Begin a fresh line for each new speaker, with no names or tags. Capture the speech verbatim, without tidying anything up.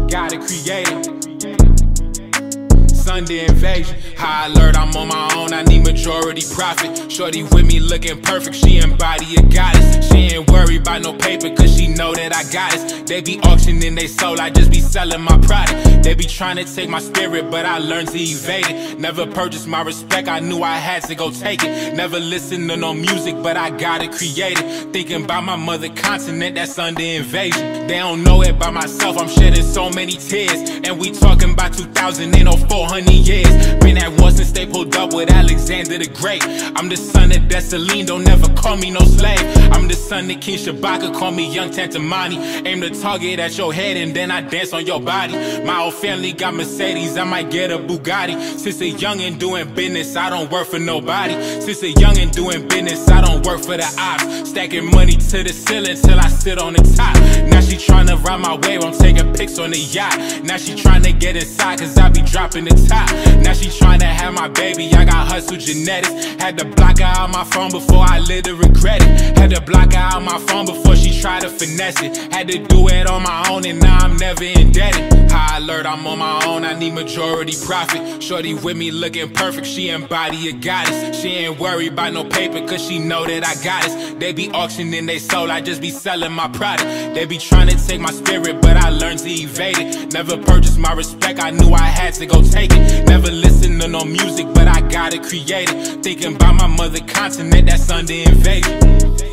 gotta create it. Sunday invasion. High alert, I'm on my own, I need majority profit. Shorty with me looking perfect, she embody a goddess. She ain't worried about no paper, cause she know that I got it. They be auctioning they soul, I just be selling my product. They be trying to take my spirit, but I learned to evade it. Never purchased my respect, I knew I had to go take it. Never listened to no music, but I gotta create it. Thinking about my mother continent, that's under invasion. They don't know it by myself, I'm shedding so many tears. And we talking about two thousand, ain't no four hundred years. Been at war since they pulled up with Alexander the Great. I'm the son of Dessalines, don't never call me no slave. I'm the son of King Shabaka, call me Young Tantamani. Aim the target at your head and then I dance on your body. My whole family got Mercedes, I might get a Bugatti. Since a youngin' doing business, I don't work for nobody. Since a youngin' doing business, I don't work for the ops. Stacking money to the ceiling till I sit on the top. Now she tryna ride my wave, I'm taking pics on the yacht. Now she tryna get inside, cause I be dropping the top. Now she tryna have my baby, I got hustle genetics. Had to block her out my phone before I let her regret it. Had to block her out my phone before she tried to finesse it. Had to do it on my own and now I'm never indebted. High alert, I'm on my own, I need majority profit. Shorty with me looking perfect, she embody a goddess. She ain't worried about no paper, cause she know that I got it. They be auctioning they soul, I just be selling my product. They be trying to take my spirit, but I learned to evade it. Never purchased my respect, I knew I had to go take it. Never listened to no music, but I gotta create it. Thinking about my mother continent, that's under invasion.